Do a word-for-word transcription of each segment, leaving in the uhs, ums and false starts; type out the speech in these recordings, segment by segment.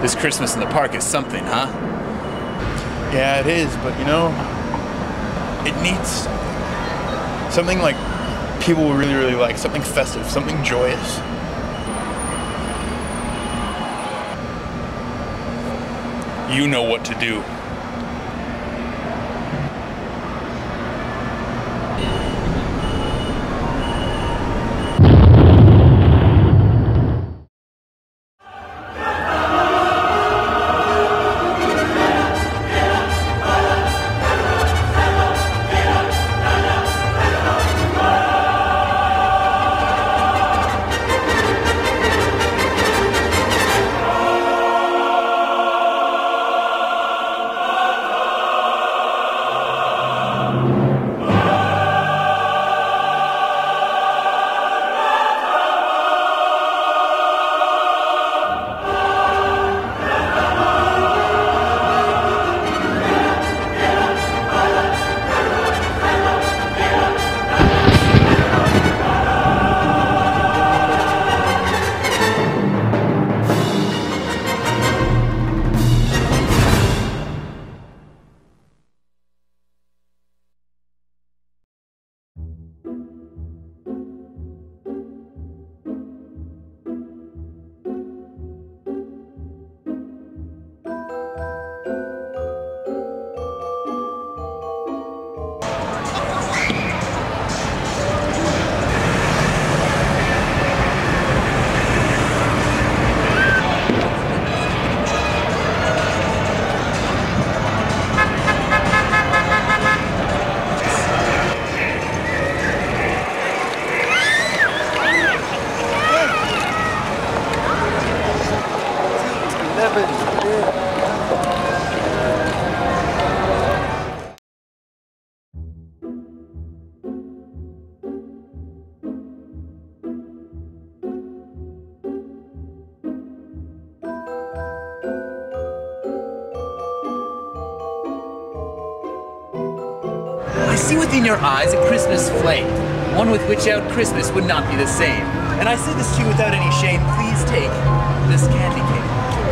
This Christmas in the park is something, huh? Yeah, it is, but you know, it needs something. Something like people will really, really like. Something festive, something joyous. You know what to do. I see within your eyes a Christmas flame, one with which out Christmas would not be the same. And I say this to you without any shame, please take this candy cane.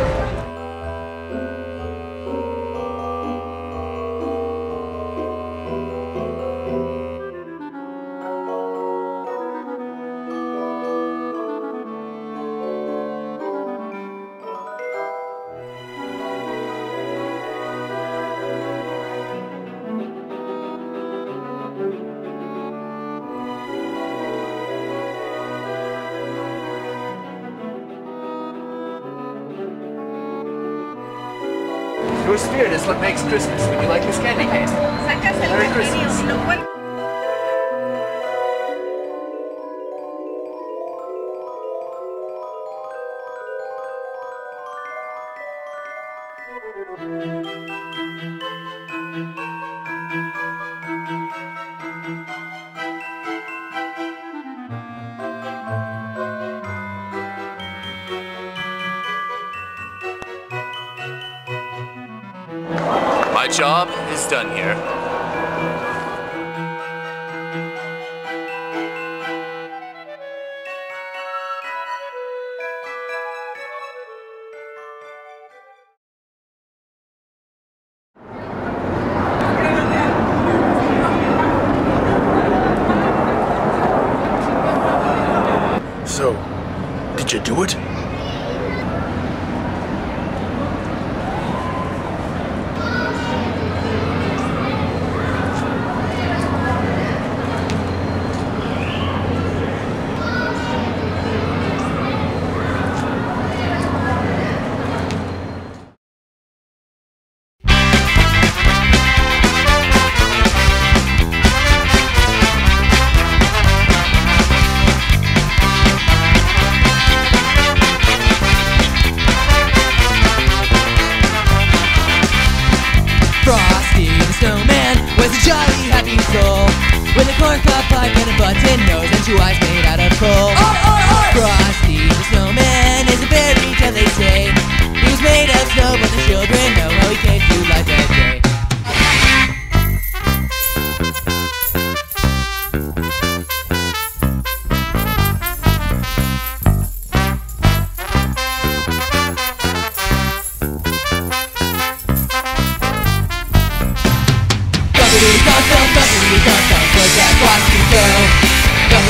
Your spirit is what makes Christmas. Would you like this candy cane? Merry Christmas. My job is done here. So, did you do it? With a corncob pipe and a button nose and two eyes made out of coal. Oh, oh, oh! Frosty the snowman is a fairy tale, they say. He was made of snow, but the children know how he came to life that day.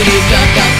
skibbity dum dum